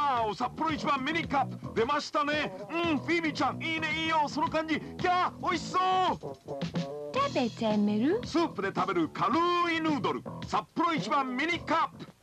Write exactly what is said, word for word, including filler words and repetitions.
わーお、札幌一番ミニカップ出ましたね。うん、フィービーちゃん、いいね、いいよ、その感じ。キャー、美味しそう。 食べてみる？ スープで食べる軽いヌードル、札幌一番ミニカップ。